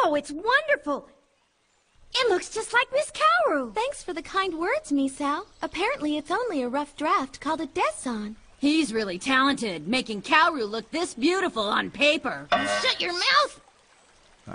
Oh, it's wonderful. It looks just like Miss Kaoru. Thanks for the kind words, Misao. Apparently it's only a rough draft called a desson. He's really talented, making Kaoru look this beautiful on paper. Shut your mouth!